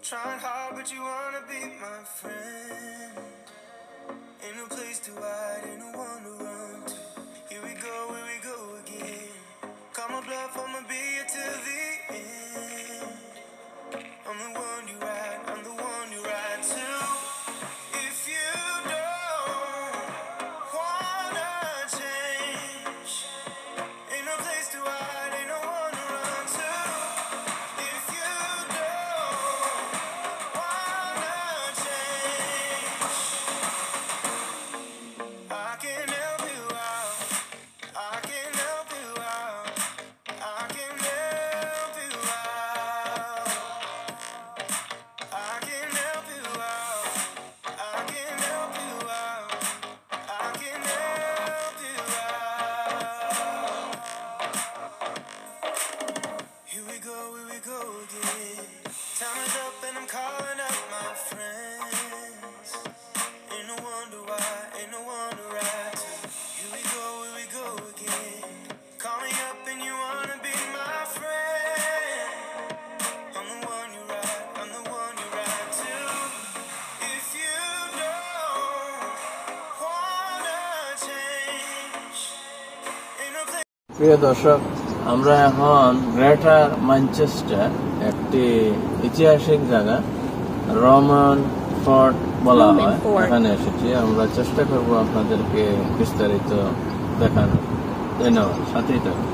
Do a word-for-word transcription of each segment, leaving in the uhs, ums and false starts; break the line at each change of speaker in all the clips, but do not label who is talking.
Trying hard, but you wanna be my friend. Ain't no place to hide, ain't no one to run to. Here we go, here we go again. Call my bluff, I'ma be here till the end. I'm the one you ride, I'm the one you ride to. If you don't wanna change, ain't no place to hide, ain't no one to run to. If you don't wanna change, I can help you out, I can help you out, I can help you out, I can help you out, I can help you out, I can help you out. Here we go, here we go again. Time is up and I'm calling up my friends. Ain't no wonder why, ain't no wonder right. Here we go, here we go again. Call me up and you wanna be my friend. I'm the one you ride, I'm the one you ride to. If you don't wanna change, ain't no place.
প্রিয় দর্শক, আমরা এখন greater Manchester একটি ঐতিহাসিক জায়গা Roman fort বলা হয়, এখানে এসেছি। আমরা চেষ্টা করব আপনাদেরকে বিস্তারিত দেখানোর। ধন্যবাদ, সাথেই থাকুন।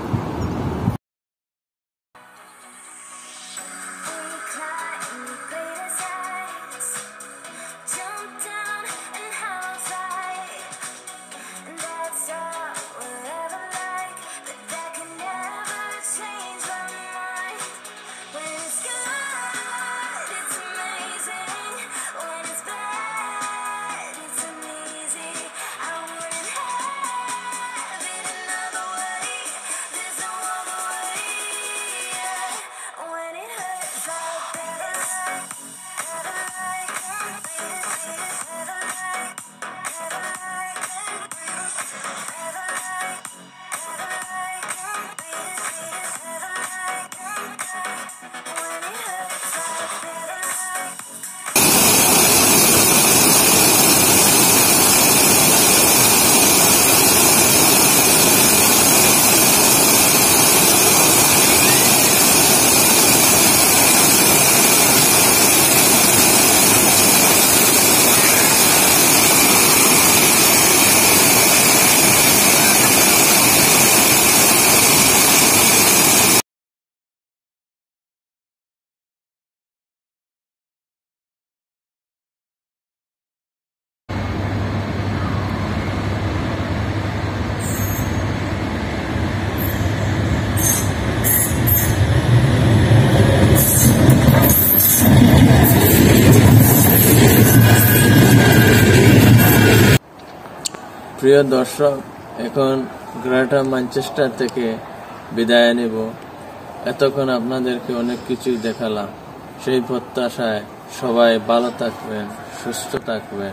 প্রিয় দর্শক, এখন গ্রেটার ম্যানচেস্টার থেকে বিদায় নেব। এতক্ষণ আপনাদেরকে অনেক কিছুই দেখালাম, সেই প্রত্যাশায় সবাই ভালো থাকবেন, সুস্থ থাকবেন।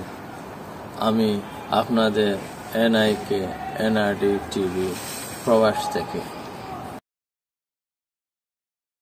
আমি আপনাদের এনআইকে এনআরডি টিভি প্রবাস থেকে।